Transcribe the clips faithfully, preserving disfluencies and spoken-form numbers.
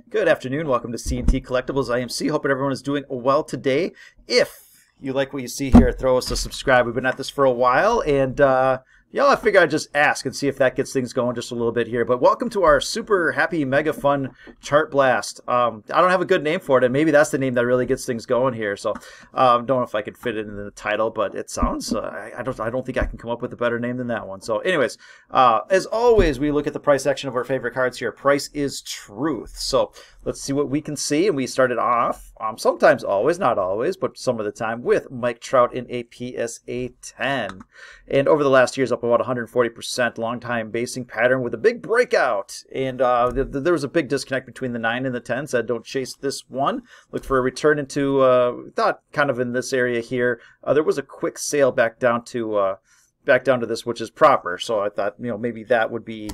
Good afternoon. Welcome to C and T Collectibles I M C. Hoping everyone is doing well today. If you like what you see here, throw us a subscribe. We've been at this for a while, and uh, you know, I figured I'd just ask and see if that gets things going just a little bit here. But welcome to our super happy, mega fun chart blast. Um, I don't have a good name for it, and maybe that's the name that really gets things going here. So um, don't know if I could fit it in the title, but it sounds. Uh, I, I don't. I don't think I can come up with a better name than that one. So, anyways, uh, as always, we look at the price section of our favorite cards here. Price is truth. So let's see what we can see, and we started off. Um, sometimes, always, not always, but some of the time with Mike Trout in a P S A ten, and over the last years, up about one hundred forty percent, long time basing pattern with a big breakout. And uh, th th there was a big disconnect between the nine and the ten. Said don't chase this one. Look for a return into uh, thought kind of in this area here. Uh, there was a quick sale back down to uh, back down to this, which is proper. So I thought, you know, maybe that would be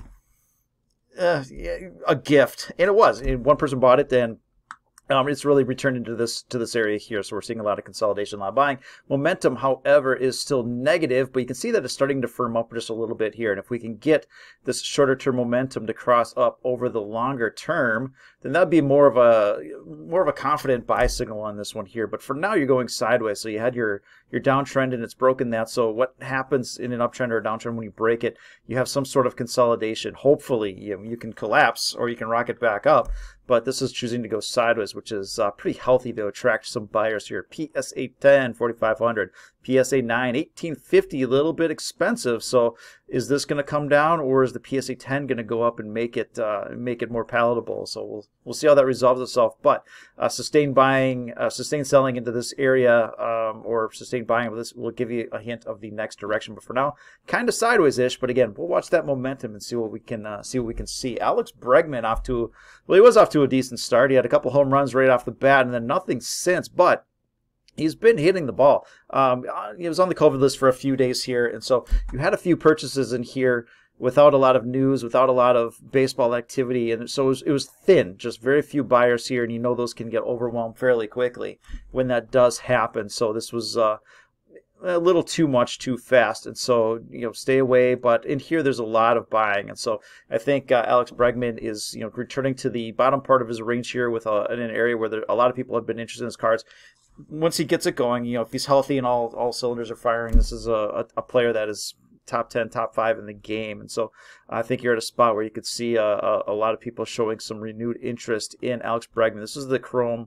uh, a gift, and it was. And one person bought it, then. Um, it's really returned into this to this area here, so we're seeing a lot of consolidation, a lot of buying. Momentum, however, is still negative, but you can see that it's starting to firm up just a little bit here. And if we can get this shorter-term momentum to cross up over the longer term, then that'd be more of a more of a confident buy signal on this one here. But for now, you're going sideways, so you had your your downtrend and it's broken that. So what happens in an uptrend or a downtrend when you break it? You have some sort of consolidation. Hopefully, you you can collapse or you can rocket back up. But this is choosing to go sideways, which is uh, pretty healthy to attract some buyers here. P S A ten, forty-five hundred. P S A nine, eighteen fifty, a little bit expensive. So is this going to come down, or is the P S A ten going to go up and make it uh, make it more palatable? So we'll we'll see how that resolves itself. But uh, sustained buying, uh, sustained selling into this area, um, or sustained buying of this will give you a hint of the next direction. But for now, kind of sideways-ish. But again, we'll watch that momentum and see what we can uh, see what we can see. Alex Bregman off to well, he was off to a decent start. He had a couple home runs right off the bat, and then nothing since. But he's been hitting the ball. Um, he was on the COVID list for a few days here, and so you had a few purchases in here without a lot of news, without a lot of baseball activity, and so it was, it was thin, just very few buyers here, and you know those can get overwhelmed fairly quickly when that does happen. So this was uh, a little too much too fast, and so you know stay away. But in here there's a lot of buying, and so I think uh, Alex Bregman is you know returning to the bottom part of his range here with a, in an area where there, a lot of people have been interested in his cards. Once he gets it going, you know if he's healthy and all all cylinders are firing, this is a, a, a player that is top ten, top five in the game. And so I think you're at a spot where you could see a, a, a lot of people showing some renewed interest in Alex Bregman. This is the Chrome,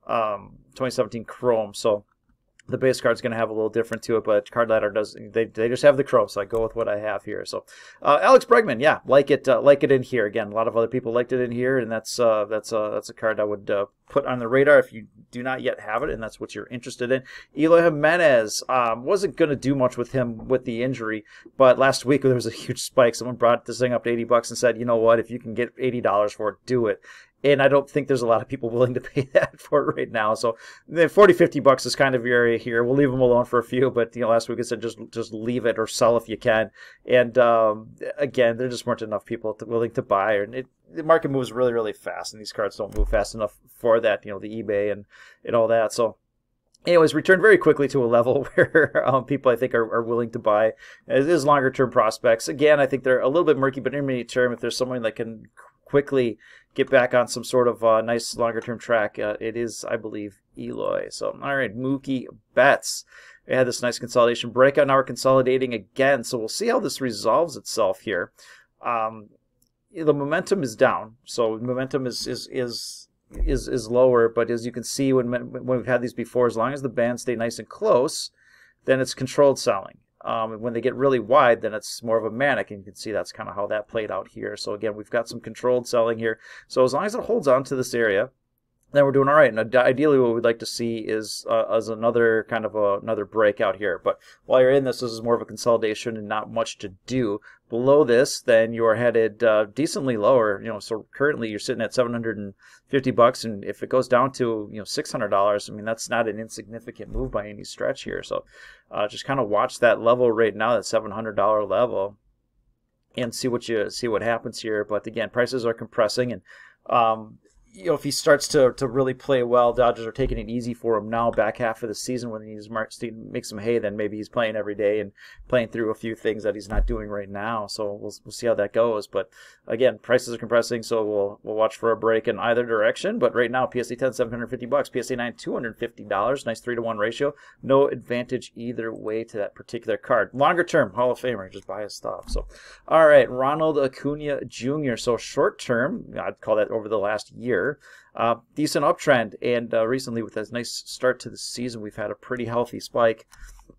um, twenty seventeen Chrome. So the base card's going to have a little different to it, but Card Ladder does. They they just have the Chrome, so I go with what I have here. So uh, Alex Bregman, yeah, like it, uh, like it in here. Again, a lot of other people liked it in here, and that's uh, that's uh, that's a card I would uh, put on the radar if you do not yet have it, and that's what you're interested in. Eloy Jimenez, um, wasn't going to do much with him with the injury, but last week there was a huge spike. Someone brought this thing up to eighty bucks and said, you know what, if you can get eighty dollars for it, do it. And I don't think there's a lot of people willing to pay that for it right now. So the forty, fifty bucks is kind of your area here. We'll leave them alone for a few, but you know, last week I said just just leave it or sell if you can. And um, again, there just weren't enough people to, willing to buy. And it, the market moves really, really fast, and these cards don't move fast enough for that. You know, the eBay and and all that. So. Anyways, returned very quickly to a level where um, people, I think, are, are willing to buy. It is longer-term prospects. Again, I think they're a little bit murky, but intermediate term, if there's someone that can quickly get back on some sort of uh, nice longer-term track, uh, it is, I believe, Eloy. So, all right, Mookie Betts. We had this nice consolidation breakout. Now we're consolidating again, so we'll see how this resolves itself here. Um, the momentum is down, so momentum is is is. is is lower, but as you can see when when we've had these before, as long as the bands stay nice and close, then it's controlled selling. Um, when they get really wide, then it's more of a manic, and you can see that's kind of how that played out here. So again, we've got some controlled selling here. So as long as it holds on to this area, then we're doing all right. And ideally, what we'd like to see is uh, as another kind of a, another breakout here. But while you're in this, this is more of a consolidation and not much to do. Below this, then you are headed uh, decently lower. You know, so currently you're sitting at seven hundred fifty bucks, and if it goes down to you know six hundred dollars, I mean that's not an insignificant move by any stretch here. So uh, just kind of watch that level right now, that seven hundred dollar level, and see what you see what happens here. But again, prices are compressing, and um, you know, if he starts to, to really play well, Dodgers are taking it easy for him now, back half of the season when he's to make some hay, then maybe he's playing every day and playing through a few things that he's not doing right now. So we'll we'll see how that goes. But again, prices are compressing, so we'll we'll watch for a break in either direction. But right now, P S A ten, seven hundred fifty bucks, P S A nine, two hundred fifty dollars. Nice three to one ratio. No advantage either way to that particular card. Longer term, Hall of Famer, just buy his stuff. So, all right, Ronald Acuna Junior So short term, I'd call that over the last year. Uh, decent uptrend, and uh, recently with this nice start to the season, we've had a pretty healthy spike.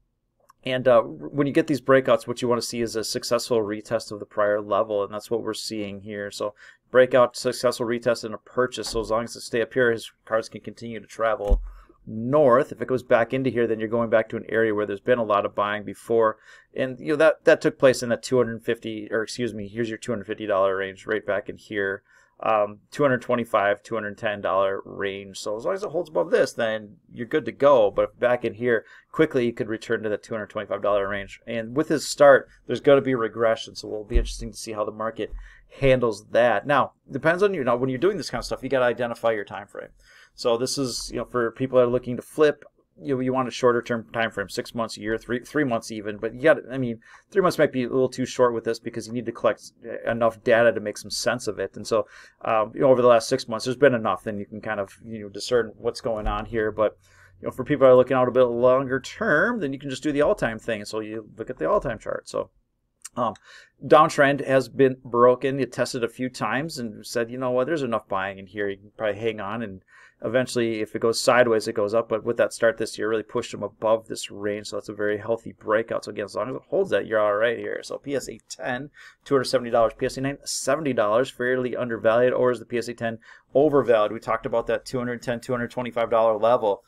And uh, when you get these breakouts, what you want to see is a successful retest of the prior level, and that's what we're seeing here. So breakout, successful retest, and a purchase. So as long as it stay up here, his cards can continue to travel north. If it goes back into here, then you're going back to an area where there's been a lot of buying before, and you know that that took place in that two hundred fifty, or excuse me, here's your two hundred fifty dollar range right back in here. Um, two hundred twenty-five, two hundred ten dollar range. So as long as it holds above this, then you're good to go. But if back in here, quickly you could return to that two hundred twenty-five dollar range. And with his start, there's going to be regression. So it'll be interesting to see how the market handles that. Now, depends on you. Now, when you're doing this kind of stuff, you got to identify your time frame. So this is, you know, for people that are looking to flip, you know, you want a shorter term time frame, six months, a year, three three months even. But you got, I mean, three months might be a little too short with this because you need to collect enough data to make some sense of it. And so, um, you know, over the last six months, there's been enough. Then you can kind of, you know, discern what's going on here. But you know, for people that are looking out a bit longer term, then you can just do the all-time thing. So you look at the all-time chart. So. Um, downtrend has been broken. It tested a few times and said, you know what, there's enough buying in here. You can probably hang on, and eventually, if it goes sideways, it goes up. But with that start this year, really pushed them above this range. So that's a very healthy breakout. So again, as long as it holds that, you're all right here. So P S A ten, two hundred seventy dollars. P S A nine, seventy dollars. Fairly undervalued. Or is the P S A ten overvalued? We talked about that two hundred ten, two hundred twenty-five dollar level.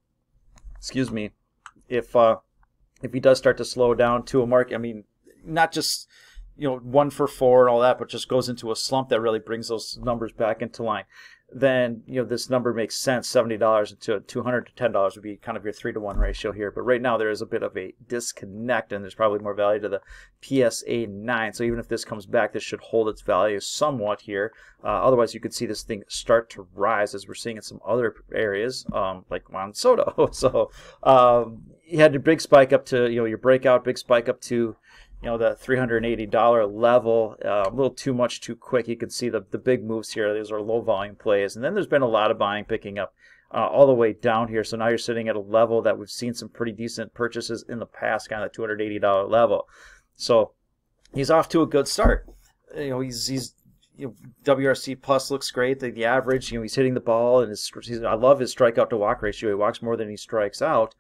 Excuse me. If uh, if he does start to slow down to a market, I mean, not just, you know, one for four and all that, but just goes into a slump that really brings those numbers back into line, then, you know, this number makes sense. seventy dollars to two hundred ten dollars would be kind of your three to one ratio here. But right now there is a bit of a disconnect, and there's probably more value to the P S A nine. So even if this comes back, this should hold its value somewhat here. Uh, otherwise, you could see this thing start to rise, as we're seeing in some other areas, um, like Juan Soto. So um, you had your big spike up to, you know, your breakout, big spike up to, you know, the three hundred eighty dollar level, uh, a little too much too quick. You can see the, the big moves here. These are low volume plays. And then there's been a lot of buying picking up uh, all the way down here. So now you're sitting at a level that we've seen some pretty decent purchases in the past, kind of two hundred eighty dollar level. So he's off to a good start. You know, he's, he's you know, W R C plus looks great. The, the average, you know, he's hitting the ball, and his, he's, I love his strikeout to walk ratio. He walks more than he strikes out.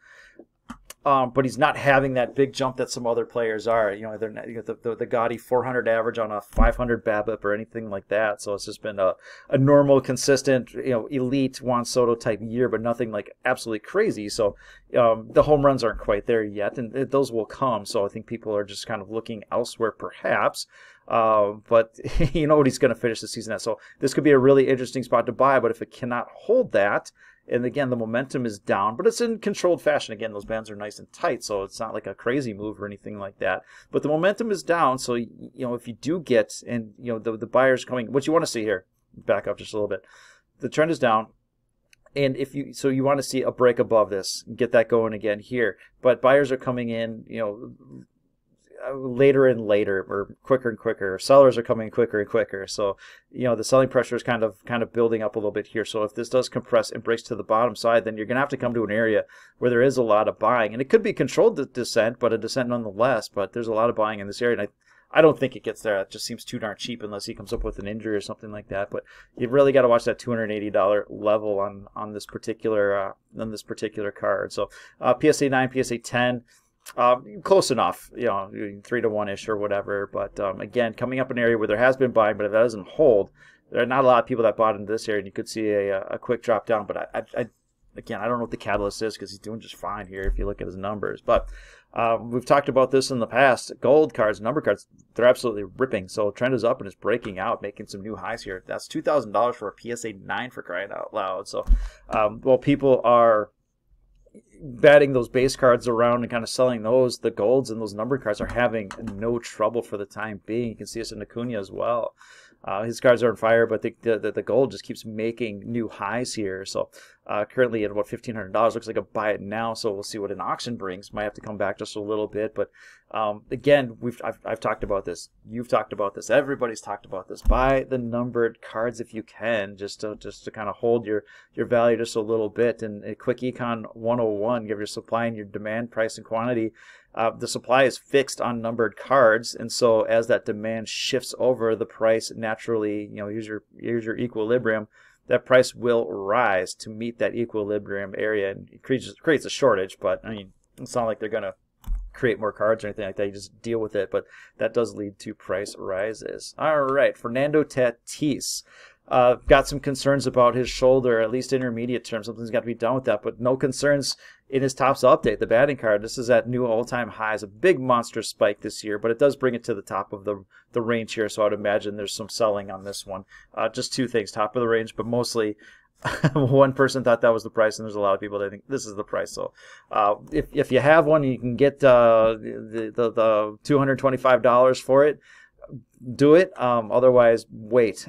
Um, but he's not having that big jump that some other players are. You know, they're not, you know, the, the, the gaudy four hundred average on a five hundred BABIP or anything like that. So it's just been a, a normal, consistent, you know, elite Juan Soto type year, but nothing like absolutely crazy. So um, the home runs aren't quite there yet, and those will come. So I think people are just kind of looking elsewhere, perhaps. Uh, but you know what he's going to finish the season at. So this could be a really interesting spot to buy. But if it cannot hold that, and again, the momentum is down, but it's in controlled fashion. Again, those bands are nice and tight, so it's not like a crazy move or anything like that. But the momentum is down, so, you know, if you do get, and, you know, the, the buyers coming, what you want to see here, back up just a little bit. The trend is down, and if you, so you want to see a break above this, get that going again here. But buyers are coming in, you know, later and later, or quicker and quicker. Sellers are coming quicker and quicker. So, you know, the selling pressure is kind of kind of building up a little bit here. So if this does compress and breaks to the bottom side, then you're going to have to come to an area where there is a lot of buying. And it could be controlled descent, but a descent nonetheless. But there's a lot of buying in this area, and I, I don't think it gets there. It just seems too darn cheap unless he comes up with an injury or something like that. But you've really got to watch that two hundred eighty dollar level on on this particular uh, on this particular card. So uh, P S A nine, P S A ten. Um, close enough, you know, three to one ish or whatever. But um, again, coming up an area where there has been buying, but if that doesn't hold, there are not a lot of people that bought into this area, and you could see a, a quick drop down. But I, I, I again, I don't know what the catalyst is, because he's doing just fine here if you look at his numbers. But um, we've talked about this in the past. Gold cards, number cards, they're absolutely ripping. So trend is up and it's breaking out, making some new highs here. That's two thousand dollars for a P S A nine, for crying out loud. So um, while people are batting those base cards around and kind of selling those, the golds and those numbered cards are having no trouble for the time being. You can see this in Acuna as well. Uh, his cards are on fire, but the, the the gold just keeps making new highs here. So uh, currently at about fifteen hundred dollars. Looks like a buy it now. So we'll see what an auction brings. Might have to come back just a little bit. But um, again, we've I've, I've talked about this. You've talked about this. Everybody's talked about this. Buy the numbered cards if you can, just to just to kind of hold your your value just a little bit. And a quick econ one oh one, give your supply and your demand, price and quantity. Uh, the supply is fixed on numbered cards, and so as that demand shifts over, the price naturally, you know, here's your here's your equilibrium. That price will rise to meet that equilibrium area, and it creates creates a shortage. But I mean, it's not like they're gonna create more cards or anything like that. You just deal with it, but that does lead to price rises. All right, Fernando Tatis. Uh, got some concerns about his shoulder, at least intermediate term. Something's got to be done with that, but no concerns in his Topps update, the batting card. This is at new all-time highs, a big monster spike this year, but it does bring it to the top of the the range here, so I'd imagine there's some selling on this one. Uh, just two things, top of the range, but mostly one person thought that was the price, and there's a lot of people that think this is the price. So uh, if, if you have one, you can get uh, the, the, the two hundred twenty-five dollars for it. Do it. Um, otherwise, wait,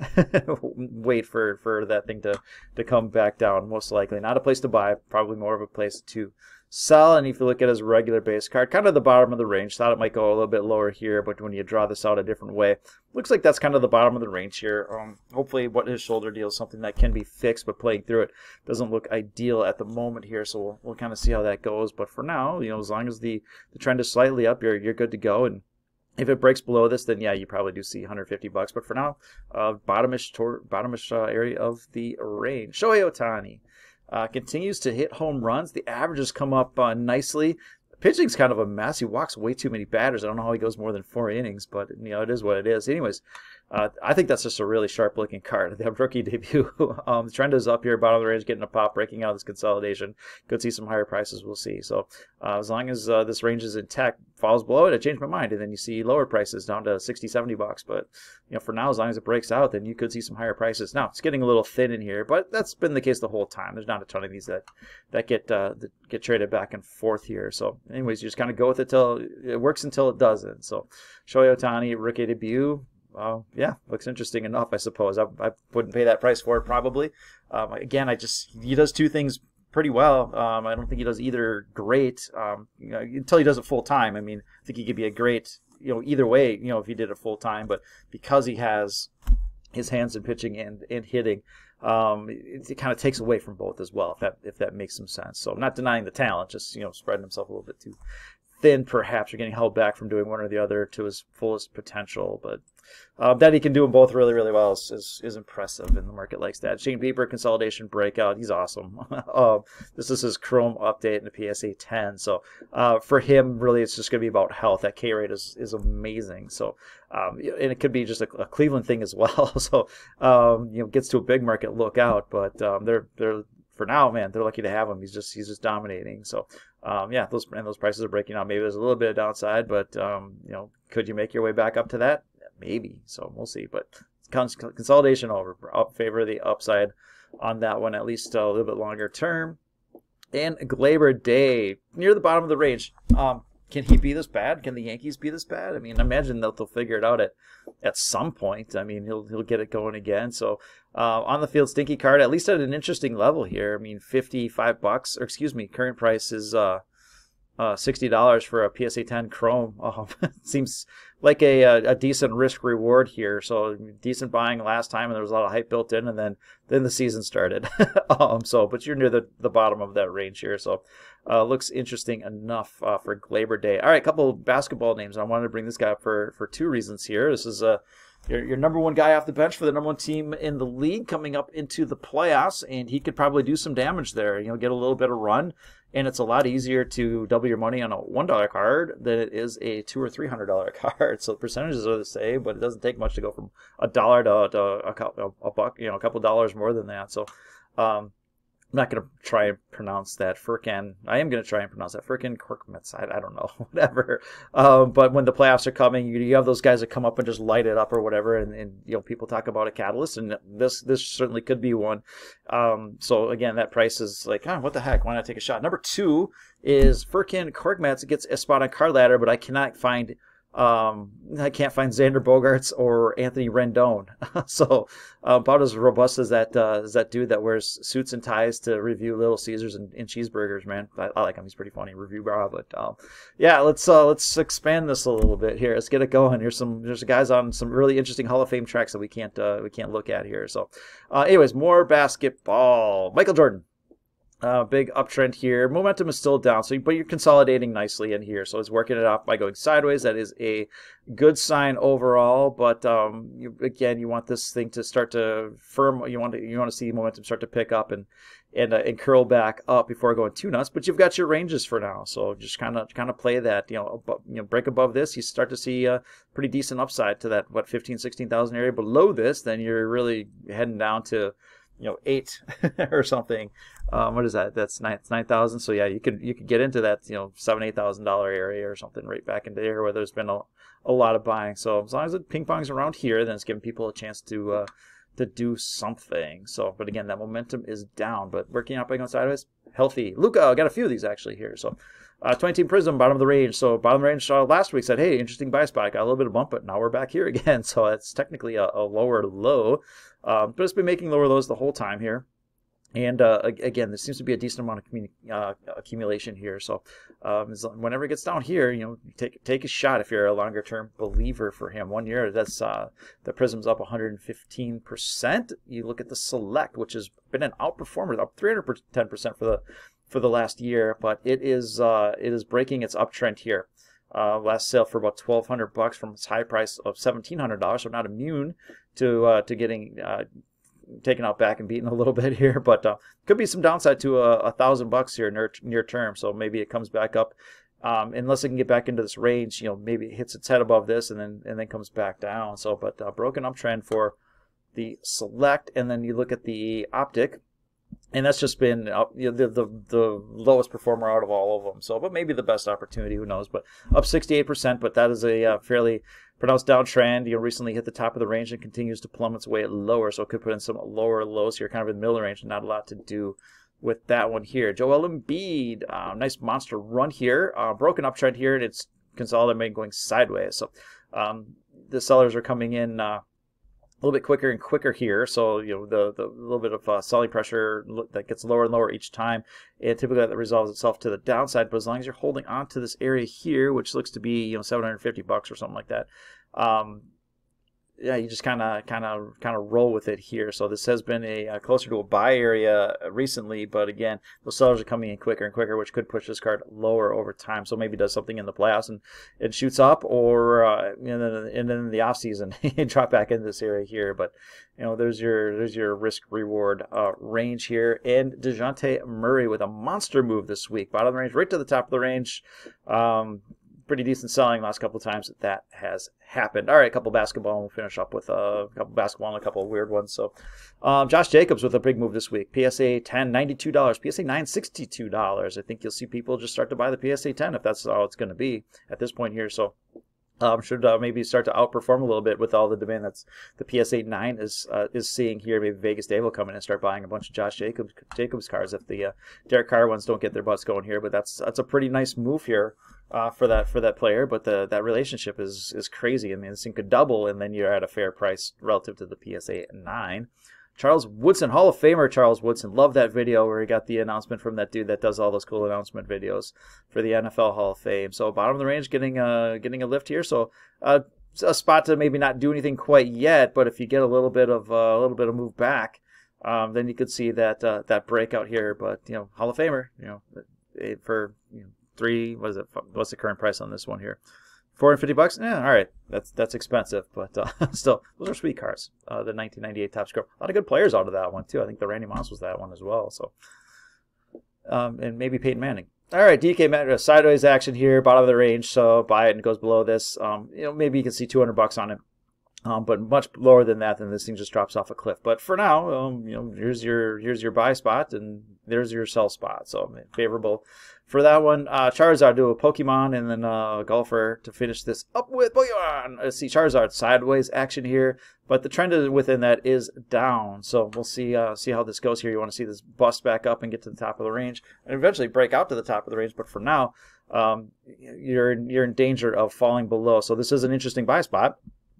wait for, for that thing to, to come back down. Most likely not a place to buy, probably more of a place to sell. And if you look at his regular base card, kind of the bottom of the range. Thought it might go a little bit lower here, but when you draw this out a different way, looks like that's kind of the bottom of the range here. Um, hopefully, what his shoulder deal is something that can be fixed, but playing through it doesn't look ideal at the moment here. So we'll, we'll kind of see how that goes. But for now, you know, as long as the, the trend is slightly up, you're you're good to go. And if it breaks below this, then yeah, you probably do see one hundred fifty bucks. But for now, uh, bottomish toward, bottomish uh, area of the range. Shohei Ohtani uh, continues to hit home runs. The averages come up uh, nicely. Pitching's kind of a mess. He walks way too many batters. I don't know how he goes more than four innings, but you know it is what it is. Anyways, uh, I think that's just a really sharp-looking card. The rookie debut. um, the trend is up here, bottom of the range, getting a pop, breaking out of this consolidation. Could see some higher prices. We'll see. So uh, as long as uh, this range is intact, falls below it, I change my mind, and then you see lower prices down to sixty, seventy bucks. But you know, for now, as long as it breaks out, then you could see some higher prices. Now it's getting a little thin in here, but that's been the case the whole time. There's not a ton of these that that get uh, that get traded back and forth here. So anyways, you just kind of go with it till it works until it doesn't. So Shohei Ohtani, rookie debut. Well, yeah, looks interesting enough, I suppose. I, I wouldn't pay that price for it, probably. Um, again, I just he does two things pretty well. Um, I don't think he does either great. Um, you know, until he does it full time. I mean, I think he could be a great, you know, either way. You know, if he did it full time, but because he has his hands in pitching and and hitting, um, it, it kind of takes away from both as well. If that if that makes some sense. So I'm not denying the talent, just you know, spreading himself a little bit too thin, perhaps, or getting held back from doing one or the other to his fullest potential. But uh, that he can do them both really, really well is, is, is impressive, and the market likes that. Shane Bieber, consolidation breakout. He's awesome. uh, this is his Chrome update in the P S A ten. So uh, for him, really, it's just going to be about health. That K rate is, is amazing. So um, and it could be just a, a Cleveland thing as well. So um, you know, gets to a big market, look out. But um, they're they're for now, man, they're lucky to have him. He's just he's just dominating. So um, yeah, those and those prices are breaking out. Maybe there's a little bit of downside, but um, you know, could you make your way back up to that? Maybe. So we'll see. But cons consolidation over, up favor of the upside on that one, at least a little bit longer term. And Gleyber Day near the bottom of the range. Um, can he be this bad? Can the Yankees be this bad? I mean, I imagine that they'll figure it out at at some point. I mean, he'll he'll get it going again. So uh, on the field, stinky card, at least at an interesting level here. I mean, fifty-five bucks, or excuse me, current price is uh, uh, sixty dollars for a P S A ten Chrome. Um, seems like a, a decent risk reward here. So decent buying last time, and there was a lot of hype built in, and then then the season started. um, so, but you're near the the bottom of that range here. So. Uh, looks interesting enough uh, for Gleyber Day. All right, a couple of basketball names. I wanted to bring this guy up for, for two reasons here. This is uh, your, your number one guy off the bench for the number one team in the league coming up into the playoffs, and he could probably do some damage there. You know, get a little bit of run, and it's a lot easier to double your money on a one dollar card than it is a two or three hundred dollar card. So the percentages are the same, but it doesn't take much to go from a dollar to, to a, a buck, you know, a couple dollars more than that. So. Um, I'm not going to try and pronounce that. Furkan, I am going to try and pronounce that. Furkan Korkmaz, I, I don't know, whatever. Um, but when the playoffs are coming, you, you have those guys that come up and just light it up or whatever, and, and you know, people talk about a catalyst, and this this certainly could be one. Um, so again, that price is like, oh, what the heck? Why not take a shot? Number two is Furkan Korkmaz. It gets a spot on Card Ladder, but I cannot find Um, I can't find Xander Bogaerts or Anthony Rendon. So uh, about as robust as that uh, as that dude that wears suits and ties to review Little Caesars and, and cheeseburgers, man. I, I like him. He's pretty funny, review bra. But um, yeah, let's uh, let's expand this a little bit here. Let's get it going. Here's some there's guys on some really interesting Hall of Fame tracks that we can't uh, we can't look at here. So, uh, anyways, more basketball. Michael Jordan. Uh, big uptrend here. Momentum is still down, so but you're consolidating nicely in here. So it's working it out by going sideways. That is a good sign overall. But um, you, again, you want this thing to start to firm. You want to you want to see momentum start to pick up and and uh, and curl back up before going too nuts. But you've got your ranges for now, so just kind of kind of play that. You know, above, you know, break above this, you start to see a pretty decent upside to that what fifteen, sixteen thousand area. Below this, then you're really heading down to, you know, eight or something. Um, what is that? That's nine nine thousand. So yeah, you could you could get into that, you know, seven eight thousand dollar area or something right back into there where there's been a, a lot of buying. So as long as it ping pongs around here, then it's giving people a chance to uh, to do something. So, but again, that momentum is down, but working out by going sideways, healthy. Luca, I got a few of these actually here. So. Uh, twenty team Prism, bottom of the range. So bottom of the range uh, last week said, hey, interesting buy spot. Got a little bit of bump, but now we're back here again. So it's technically a, a lower low. Um, but it's been making lower lows the whole time here. And uh, again, there seems to be a decent amount of uh, accumulation here. So um, whenever it gets down here, you know, take take a shot if you're a longer term believer for him. One year, that's uh, the Prism's up one hundred fifteen percent. You look at the Select, which has been an outperformer, up three hundred ten percent for the for the last year, but it is uh, it is breaking its uptrend here. Uh, last sale for about twelve hundred bucks from its high price of seventeen hundred dollars. So not immune to uh, to getting uh, taken out back and beaten a little bit here, but uh, could be some downside to a, a thousand bucks here near near term. So maybe it comes back up, um, unless it can get back into this range. You know, maybe it hits its head above this and then and then comes back down. So, but uh, broken uptrend for the Select, and then you look at the Optic. And that's just been uh, you know, the, the the lowest performer out of all of them. So, but maybe the best opportunity, who knows? But up sixty-eight percent, but that is a uh, fairly pronounced downtrend. You know, recently hit the top of the range and continues to plummet its way lower. So it could put in some lower lows here, kind of in the middle range, and not a lot to do with that one here. Joel Embiid, uh, nice monster run here. Uh, broken uptrend here, and it's consolidating going sideways. So um, the sellers are coming in Uh, a little bit quicker and quicker here, so you know the the little bit of uh, selling pressure that gets lower and lower each time, and typically that resolves itself to the downside. But as long as you're holding on to this area here, which looks to be you know seven hundred fifty bucks or something like that, um, yeah, you just kind of kind of kind of roll with it here. So this has been a uh, closer to a buy area recently, but again, those sellers are coming in quicker and quicker, which could push this card lower over time. So maybe does something in the playoffs and it shoots up, or uh, and then and then in the off season you drop back into this area here. But you know, there's your there's your risk reward uh, range here. And DeJounte Murray with a monster move this week, bottom of the range, right to the top of the range. Um, Pretty decent selling last couple of times that that has happened. All right, a couple basketball, and we'll finish up with uh, a couple basketball and a couple of weird ones. So, um, Josh Jacobs with a big move this week. P S A ten, ninety-two dollars. P S A nine, sixty-two dollars. I think you'll see people just start to buy the P S A ten if that's all it's going to be at this point here. So, um, should uh, maybe start to outperform a little bit with all the demand that's the P S A nine is uh, is seeing here. Maybe Vegas Dave will come in and start buying a bunch of Josh Jacobs Jacobs cards if the uh, Derek Carr ones don't get their butts going here. But that's that's a pretty nice move here. Uh, for that for that player, but the that relationship is is crazy. I mean, this thing could double, and then you're at a fair price relative to the P S A nine. Charles Woodson, Hall of Famer Charles Woodson, love that video where he got the announcement from that dude that does all those cool announcement videos for the N F L Hall of Fame. So bottom of the range, getting a getting a lift here. So uh, a spot to maybe not do anything quite yet, but if you get a little bit of uh, a little bit of move back, um, then you could see that uh, that breakout here. But you know, Hall of Famer, you know, for you know. Three, what is it? What's the current price on this one here? four hundred fifty bucks? Yeah, all right. That's that's expensive, but uh, still, those are sweet cards. Uh, the nineteen ninety-eight Top Score. A lot of good players out of that one, too. I think the Randy Moss was that one as well. So, um, and maybe Peyton Manning. All right, D K Metro, sideways action here, bottom of the range. So buy it and it goes below this. Um, you know, maybe you can see two hundred bucks on it. Um, but much lower than that, then this thing just drops off a cliff. But for now, um, you know, here's your here's your buy spot, and there's your sell spot. So favorable for that one. Uh, Charizard, do a Pokemon, and then uh, Golfer to finish this up with Pokemon. Let's see, Charizard sideways action here, but the trend within that is down. So we'll see uh, see how this goes here. You want to see this bust back up and get to the top of the range, and eventually break out to the top of the range. But for now, um, you're you're in danger of falling below. So this is an interesting buy spot,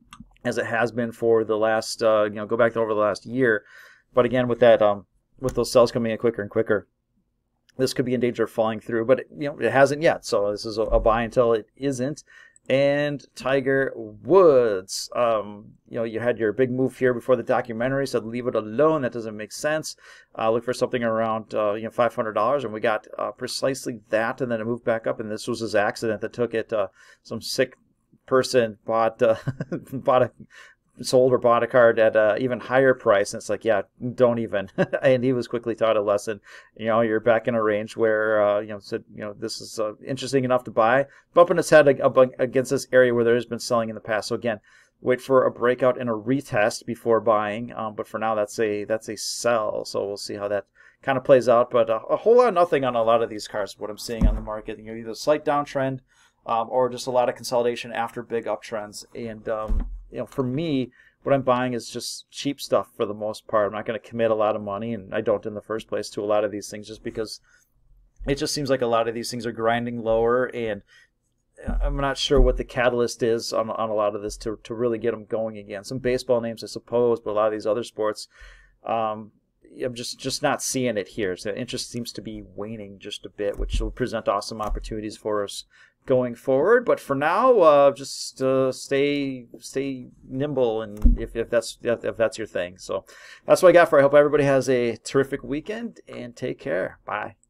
as it has been for the last, uh, you know, go back to over the last year. But again, with that, um, with those sells coming in quicker and quicker, this could be in danger of falling through. But, you know, it hasn't yet. So this is a, a buy until it isn't. And Tiger Woods, um, you know, you had your big move here before the documentary, said leave it alone. That doesn't make sense. Uh, look for something around, uh, you know, five hundred dollars. And we got uh, precisely that. And then it moved back up. And this was his accident that took it. Uh, some sick person bought uh, bought a sold or bought a card at an even higher price, and it's like, yeah, don't even. And he was quickly taught a lesson. You know, you're back in a range where uh, you know, said, you know, this is uh, interesting enough to buy, bumping its head against this area where there has been selling in the past. So again, wait for a breakout and a retest before buying. Um, but for now, that's a that's a sell. So we'll see how that kind of plays out. But uh, a whole lot of nothing on a lot of these cards. What I'm seeing on the market, you know, either a slight downtrend, Um, or just a lot of consolidation after big uptrends. And um, you know, for me, what I'm buying is just cheap stuff for the most part. I'm not going to commit a lot of money, and I don't in the first place, to a lot of these things, just because it just seems like a lot of these things are grinding lower, and I'm not sure what the catalyst is on, on a lot of this to, to really get them going again. Some baseball names, I suppose, but a lot of these other sports, um, I'm just, just not seeing it here. So the interest seems to be waning just a bit, which will present awesome opportunities for us going forward. But for now, uh, just uh, stay stay nimble, and if, if that's if that's your thing. So that's what I got for you. I hope everybody has a terrific weekend, and take care. Bye.